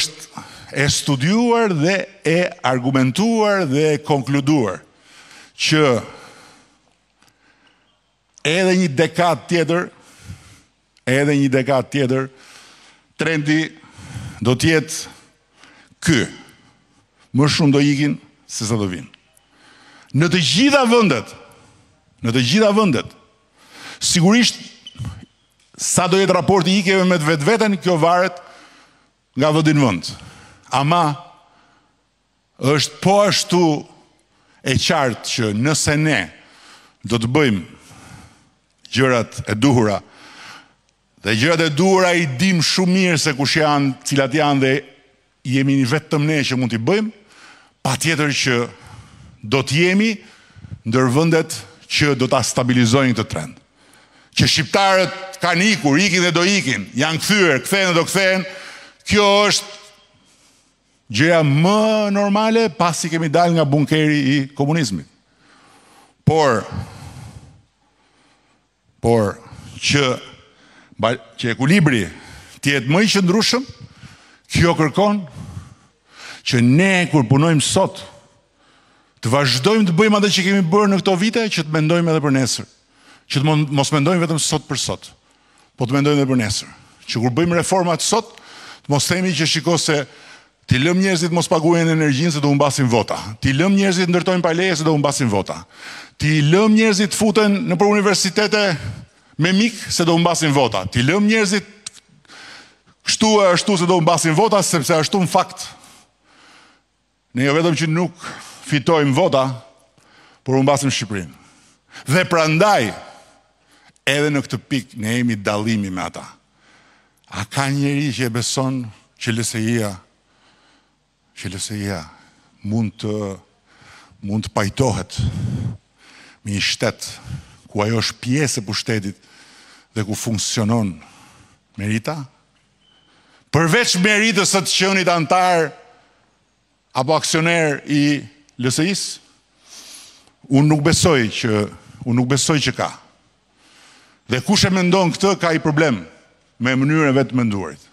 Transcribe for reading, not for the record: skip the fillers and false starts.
është e studiuar dhe e argumentuar dhe e konkluduar që edhe një dekad tjetër, trendi do tjetë ky. Më shumë do ikin se sa do vinë. Në të gjitha vendet, sigurisht sa do jetë raporti ikjeve me të vetveten, kjo varet nga vendi në vend. Ama është po ashtu e qartë që nëse ne do të bëjmë gjërat e duhura, dhe gjërat e duhura i dim shumë mirë se kush janë, cilat janë dhe jemi një vetëm ne që mund t'i bëjmë, patjetër që do t'jemi ndër vendet që do ta stabilizojnë këtë trend. Që shqiptarët kanë ikur, ikin dhe do ikin, janë kthyer, kthehen dhe do kthehen, kjo është gjëja më normale pasi kemi dalë nga bunkeri i komunizmit. Por që ekuilibri t'jetë më i qëndrueshëm, kjo kërkon që ne kur punojmë sot të vazhdojmë të bëjmë atë që kemi bërë në këto vite, që të mendojmë edhe për nesër. Që të mos mendojmë vetëm sot për sot, po të mendojmë edhe për nesër. Që kur bëjmë reformat sot, të mos themi që shiko se ti lëm njerëzit mos paguajnë energjinë se do humbasin vota. Ti lëm njerëzit ndërtojnë paleje se do humbasin vota. Ti lëm njerëzit futen nëpër universitete me mik se do humbasin vota. Ti lëm njerëzit ashtu se do humbasin vota, sepse ashtu në fakt ne jo vetëm që nuk fitojmë vota, por humbasim Shqipërinë. Dhe prandaj edhe në këtë pikë ne jemi dallimi me ata. A ka njeri që e beson që LSI-a mund të pajtohet me një shtet ku ajo është pjesë e pushtetit dhe ku funksionon merita? Përveç meritës së të qenit antar apo aksioner i LSI-s, unë nuk besoj që ka. Dhe kush e mendon këtë ka i problem me mënyrën e vetë menduarit.